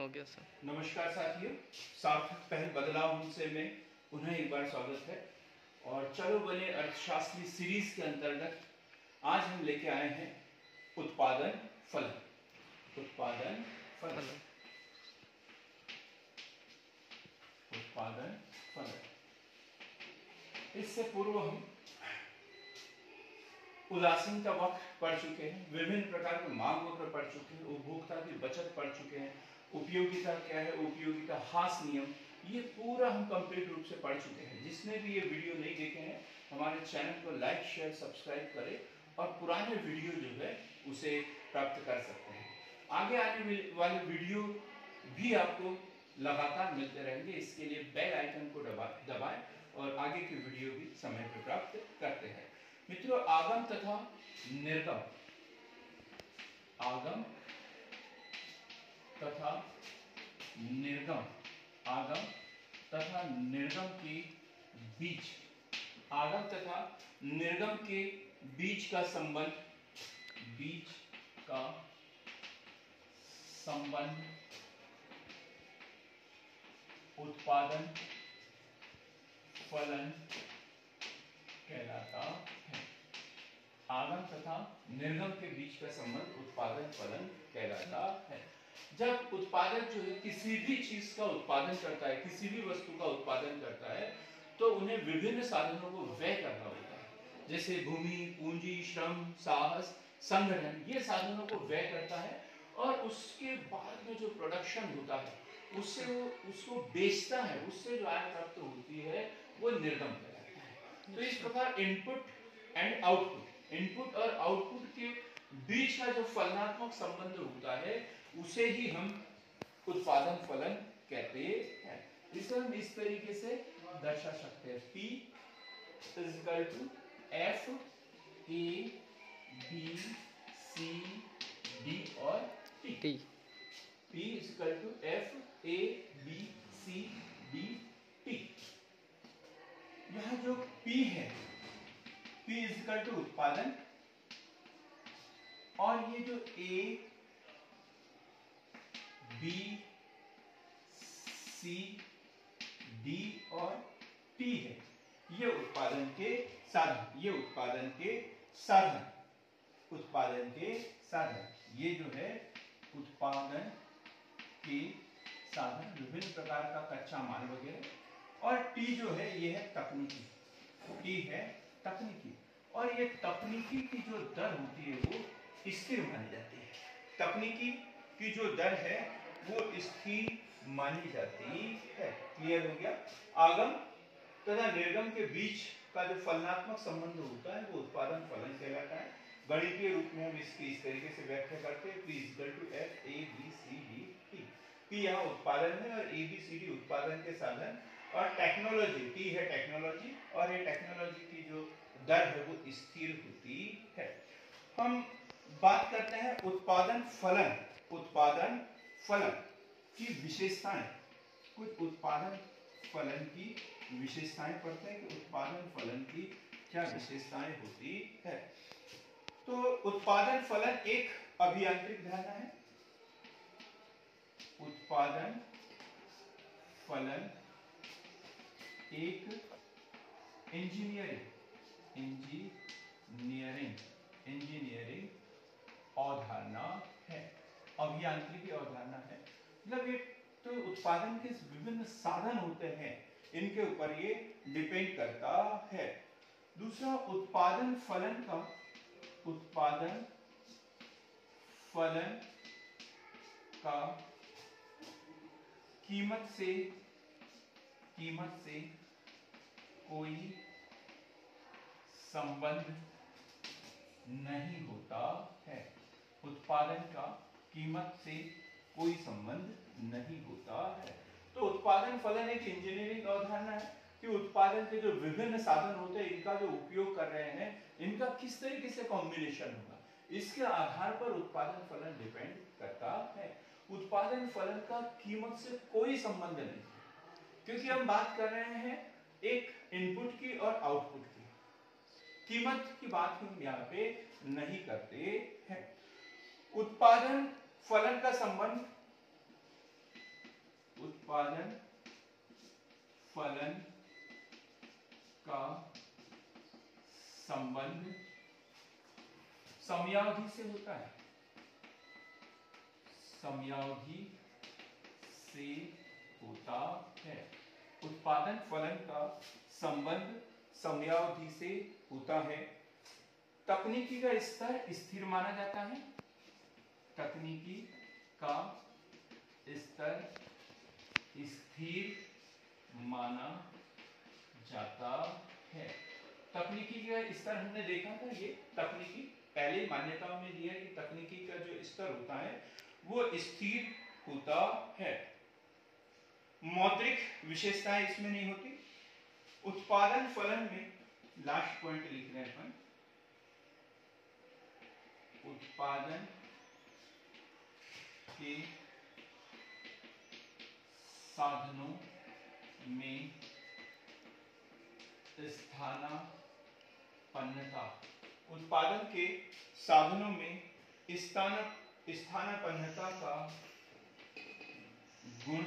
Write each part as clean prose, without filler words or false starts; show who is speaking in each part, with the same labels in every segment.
Speaker 1: हो गया सर।
Speaker 2: नमस्कार साथियों, सार्थक पहल बदलाव हमसे में पुनः एक बार स्वागत है। और चलो बने अर्थशास्त्री सीरीज के अंतर्गत आज हम लेके आए हैं उत्पादन फलन। उत्पादन फलन, उत्पादन फलन। इससे पूर्व हम उदासीनता वक्र पढ़ चुके हैं, विभिन्न प्रकार के मांग वक्र पढ़ चुके हैं, उपभोक्ता की बचत पढ़ चुके हैं, उपयोगिता क्या है, उपयोगिता हास नियम, ये पूरा हम कंप्लीट रूप से पढ़ चुके हैं। जिसने भी ये वीडियो नहीं देखे हैं हमारे चैनल को लाइक शेयर सब्सक्राइब करें और पुराने वीडियो जो है उसे प्राप्त कर सकते हैं। आगे आने वाले वीडियो भी आपको लगातार मिलते रहेंगे, इसके लिए बेल आइकन को दबाएं और आगे की वीडियो भी समय पर प्राप्त करते हैं। मित्रों, आगम तथा निर्गम, आगम तथा निर्गम, आगम तथा निर्गम के बीच, आगम तथा निर्गम के बीच का संबंध, बीच का संबंध उत्पादन फलन कहलाता है। आगम तथा निर्गम के बीच का संबंध उत्पादन फलन कहलाता है। जब उत्पादक जो है किसी भी चीज का उत्पादन करता है, किसी भी वस्तु का उत्पादन करता है, तो उन्हें विभिन्न साधनों को व्यय करना होता है। जैसे भूमि, पूंजी, श्रम, साहस, संगठन, ये साधनों को व्यय करता है और उसके बाद में जो प्रोडक्शन होता है उससे वो उसको बेचता है, उससे जो आय प्राप्त होती है वो निर्गम कहलाता है। तो इस प्रकार इनपुट एंड आउटपुट, इनपुट और आउटपुट के बीच का जो फलनात्मक संबंध होता है उसे ही हम उत्पादन फलन कहते हैं। इसे हम इस तरीके से दर्शा सकते हैं, P equal to F A B C D और T। P equal to F A B C D T। यहाँ जो P है, P इक्वल टू उत्पादन, और ये जो A B C D और T है, ये उत्पादन के साधन, ये उत्पादन के साधन, उत्पादन के साधन, ये जो है उत्पादन के साधन, विभिन्न प्रकार का कच्चा माल वगैरह। और T जो है ये है तकनीकी, T है तकनीकी, और ये तकनीकी की जो दर होती है वो स्थिर मानी जाती है। तकनीकी की जो दर है वो स्थिर मानी जाती है। क्लियर हो गया? आगम तथा निर्गम के बीच का जो फलनात्मक संबंध होता है वो उत्पादन फलन कहलाता है। गणितीय रूप में हम इसकी इस तरीके से व्याख्या करते हैं, P equal to F A B C D T। P यहाँ उत्पादन है और A B C D उत्पादन के साधन, और टेक्नोलॉजी, T है टेक्नोलॉजी, और ये टेक्नोलॉजी की जो दर है वो स्थिर होती है। हम बात करते हैं उत्पादन फलन, उत्पादन फलन की विशेषताएं। कुछ उत्पादन फलन की विशेषताएं पढ़ते हैं कि उत्पादन फलन की क्या विशेषताएं होती है। तो उत्पादन फलन एक अभियांत्रिक धारणा है। उत्पादन फलन एक इंजीनियरिंग अवधारणा है, अभियांत्रिकी अवधारणा है। मतलब ये तो उत्पादन के विभिन्न साधन होते हैं, इनके ऊपर ये डिपेंड करता है। दूसरा, उत्पादन फलन का, उत्पादन फलन का कीमत से कोई संबंध नहीं होता है। उत्पादन का कीमत से कोई संबंध नहीं होता है। तो उत्पादन फलन एक इंजीनियरिंग अवधारणा है कि उत्पादन के जो विभिन्न साधन होते हैं, इनका जो उपयोग कर रहे हैं, इनका किस तरीके से कॉम्बिनेशन होगा, इसके आधार पर उत्पादन फलन डिपेंड करता है। उत्पादन फलन का कीमत से कोई संबंध नहीं, क्योंकि हम बात कर रहे हैं एक इनपुट की और आउटपुट की। कीमत की बात हम यहाँ पे नहीं करते हैं। उत्पादन फलन का संबंध उत्पादन फलन का संबंध समयावधि से होता है, समयावधि से होता है। उत्पादन फलन का संबंध समयावधि से होता है। तकनीकी का स्तर स्थिर माना जाता है, तकनीकी का स्तर स्थिर माना जाता है। तकनीकी का स्तर हमने देखा था, ये तकनीकी पहले मान्यताओं में दिया कि तकनीकी का जो स्तर होता है वो स्थिर होता है। मौद्रिक विशेषताएं इसमें नहीं होती। उत्पादन फलन में लास्ट पॉइंट लिख रहे हैं अपन, उत्पादन के साधनों में स्थानापन्नता, उत्पादन के साधनों में स्थानापन्नता का गुण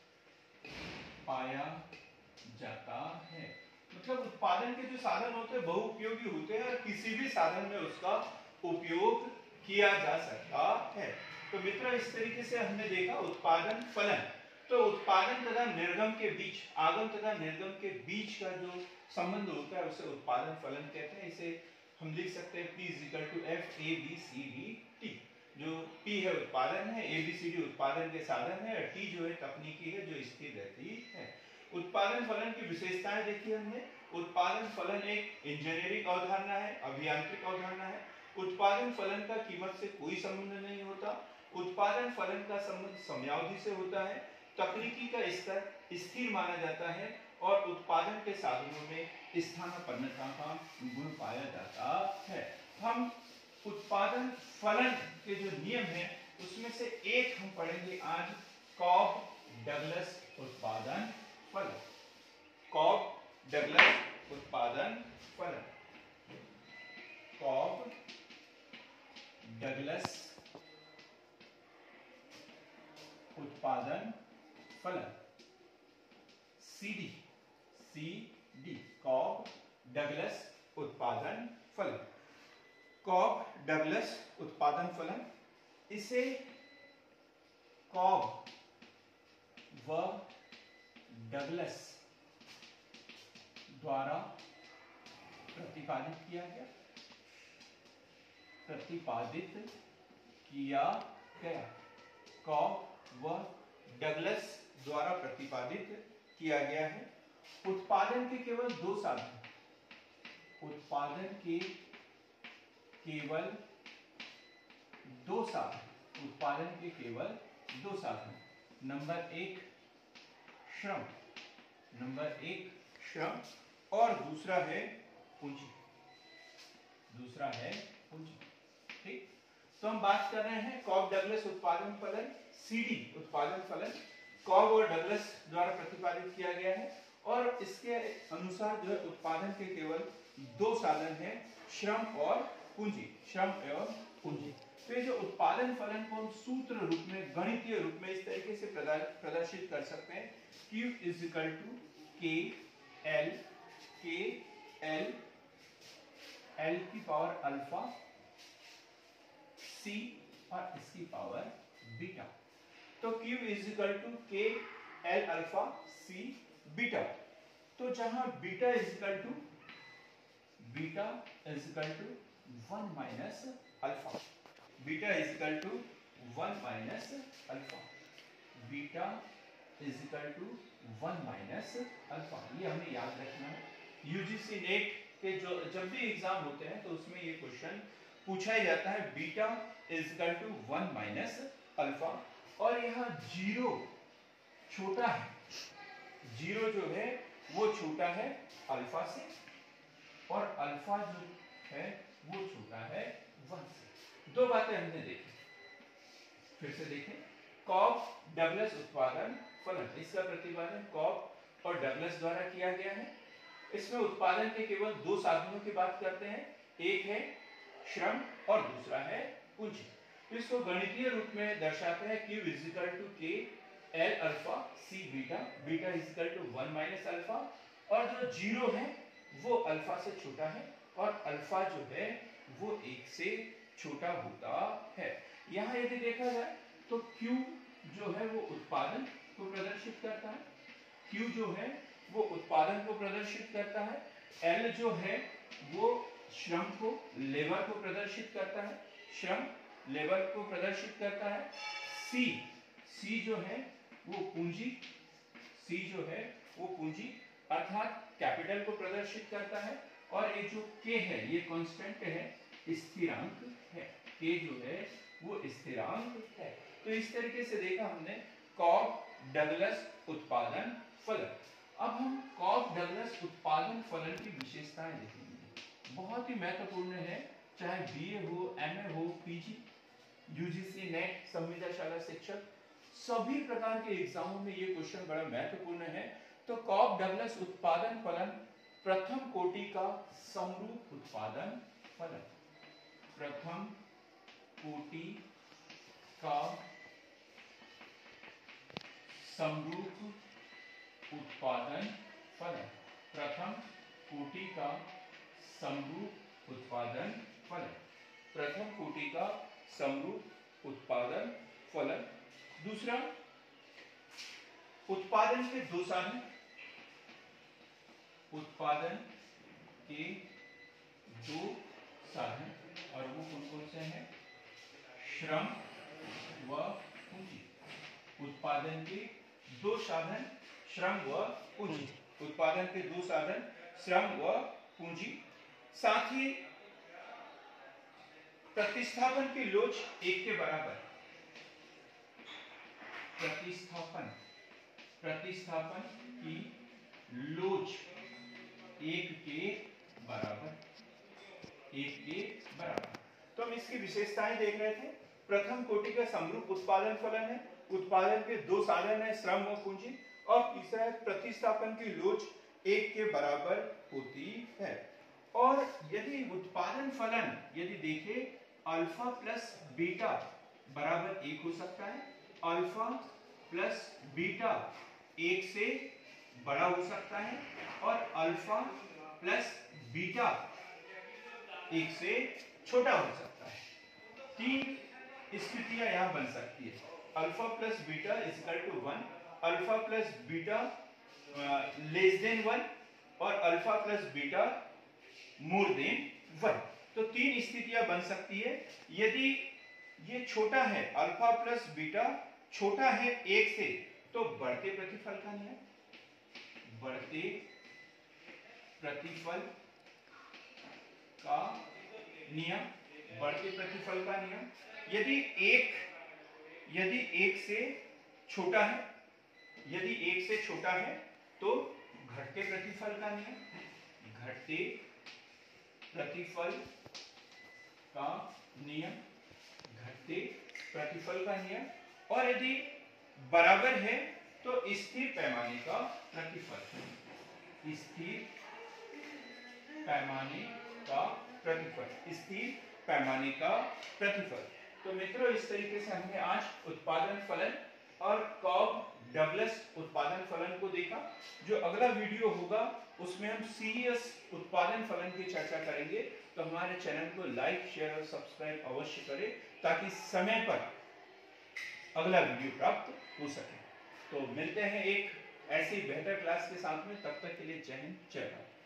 Speaker 2: पाया जाता है। मतलब उत्पादन के जो साधन होते हैं बहुउपयोगी होते हैं और किसी भी साधन में उसका उपयोग किया जा सकता है। तो मित्रों इस तरीके से हमने देखा उत्पादन फलन। तो उत्पादन तथा निर्गम के बीच, आगम तथा निर्गम के बीच का जो संबंध होता है उसे उत्पादन फलन कहते हैं। इसे हम लिख सकते हैं P = F A B C D T। जो P है उत्पादन है, A B C D उत्पादन के साधन है और T जो है तकनीकी है जो स्थिर रहती है। उत्पादन फलन की विशेषताएं देखी हमने। उत्पादन फलन एक इंजीनियरिंग अवधारणा है, अभियांत्रिक अवधारणा है। उत्पादन फलन का कीमत से कोई संबंध नहीं होता। उत्पादन फलन का संबंध समयावधि से होता है। तकनीकी का स्तर स्थिर माना जाता है और उत्पादन के साधनों में स्थानापन्नता का गुण पाया जाता है। हम उत्पादन फलन के जो नियम हैं उसमें से एक हम पढ़ेंगे आज, कॉब-डगलस उत्पादन फलन। कॉब-डगलस उत्पादन फलन, कॉब-डगलस उत्पादन फलन, CD, कॉब-डगलस उत्पादन फलन। कॉब-डगलस उत्पादन फलन, इसे कॉब व डगलस द्वारा प्रतिपादित किया गया, कॉब व डगलस द्वारा प्रतिपादित किया गया है। उत्पादन के केवल दो साधन, उत्पादन के केवल दो साधन, उत्पादन के केवल दो साधन। नंबर एक श्रम और दूसरा है पूंजी, ठीक। तो हम बात कर रहे हैं कॉब-डगलस उत्पादन फलन, CD उत्पादन फलन कॉब और डगलस द्वारा प्रतिपादित किया गया है और इसके अनुसार जो है उत्पादन के केवल दो साधन हैं, श्रम और पूंजी, श्रम एवं पूंजी। तो ये जो उत्पादन फलन को हम सूत्र रूप में, गणितीय रूप में इस तरीके से प्रदर्शित कर सकते हैं, Q = KL L की पावर अल्फा C और इसकी पावर बीटा। तो Q = KL alpha C beta. तो जहां beta = 1 minus alpha, beta = 1 minus alpha, beta = 1 minus alpha. ये हमें याद रखना है। यूजीसी नेट के जो जब भी एग्जाम होते हैं तो उसमें ये क्वेश्चन पूछा ही जाता है, बीटा = 1 माइनस अल्फा। और यहाँ जीरो छोटा है, जीरो जो है वो छोटा है अल्फा से और अल्फा जो है वो छोटा है 1 से। दो बातें हमने देखी, फिर से देखें। कॉब-डगलस उत्पादन फलन, इसका प्रतिपादन कॉब और डगलस द्वारा किया गया है। इसमें उत्पादन के केवल दो साधनों की बात करते हैं, एक है श्रम और दूसरा है पूंजी। इसको गणितीय रूप में दर्शाते हैं Q = L alpha C beta, beta is equal to 1 minus alpha, और जो जीरो है वो अल्फा से छोटा है और अल्फा जो है वो 1 से छोटा होता है। यहाँ यदि देखा जाए तो Q जो है वो उत्पादन को प्रदर्शित करता है, Q जो है वो उत्पादन को प्रदर्शित करता है, L जो है वो श्रम को, लेबर को प्रदर्शित करता है, श्रम लेबर को प्रदर्शित करता है, C जो है वो पूंजी, C जो है वो पूंजी अर्थात कैपिटल को प्रदर्शित करता है, और ये जो K है ये कांस्टेंट है, स्थिरांक है, K जो है वो स्थिरांक है। तो इस तरीके से देखा हमने कॉक डगलस उत्पादन फलन। अब हम कॉक डगलस उत्पादन फलन की विशेषताएं देखेंगे, बहुत ही महत्वपूर्ण है, चाहे बीए हो, एमए हो, पीजी, यूजीसी नेट, संविदाशाला शिक्षक, सभी प्रकार के एग्जामों में ये क्वेश्चन बड़ा महत्वपूर्ण है। तो कॉक डगलस उत्पादन फलन प्रथम कोटि का समरूप उत्पादन फलन, प्रथम कोटि का समरूप उत्पादन फलन, प्रथम कोटि का समरूप उत्पादन फलन, प्रथम कोटि का समरूप उत्पादन फलन। दूसरा, उत्पादन के दो साधन, उत्पादन के दो साधन, और वो कौन कौन से हैं? श्रम व पूंजी। उत्पादन के दो साधन, श्रम व पूंजी, उत्पादन के दो साधन, श्रम व पूंजी। साथ ही प्रतिस्थापन की लोच 1 के बराबर, प्रतिस्थापन की लोच 1 के बराबर, 1 के बराबर। तो हम इसकी विशेषताएं देख रहे थे। प्रथम कोटि का समरूप उत्पादन फलन है, उत्पादन के दो साधन है, श्रम व पूंजी, और तीसरा है प्रतिस्थापन की लोच 1 के बराबर होती है। और यदि उत्पादन फलन यदि देखें, अल्फा प्लस बीटा बराबर 1 हो सकता है, अल्फा प्लस बीटा 1 से बड़ा हो सकता है, और अल्फा प्लस बीटा 1 से छोटा हो सकता है। तीन स्थितियां यहां बन सकती है, alpha plus beta is equal to 1, alpha plus beta less than 1, और alpha plus beta more than 1। तो तीन स्थितियां बन सकती है। यदि ये छोटा है, अल्फा प्लस बीटा छोटा है 1 से, तो बढ़ते प्रतिफल का नियम, बढ़ते प्रतिफल का नियम, बढ़ते प्रतिफल का नियम। यदि 1 से छोटा है, यदि 1 से छोटा है तो घटते प्रतिफल का नियम, घटते प्रतिफल का नियम, घटते प्रतिफल का नियम। और यदि बराबर है तो स्थिर पैमाने का प्रतिफल, स्थिर पैमाने का प्रतिफल, स्थिर पैमाने का प्रतिफल। तो मित्रों, इस तरीके से हमने आज उत्पादन फलन और कॉक डगलस उत्पादन फलन को देखा। जो अगला वीडियो होगा उसमें हम सीरियस उत्पादन फलन की चर्चा करेंगे। तो हमारे चैनल को लाइक, शेयर और सब्सक्राइब अवश्य करें, ताकि समय पर अगला वीडियो प्राप्त हो सके। तो मिलते हैं एक ऐसी बेहतर क्लास के साथ में, तब तक के लिए जय हिंद, जय भारत।